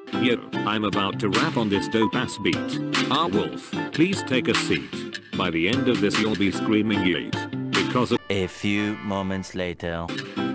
Yo, I'm about to rap on this dope ass beat. Wolf, please take a seat. By the end of this you'll be screaming yeet. Because of A few moments later.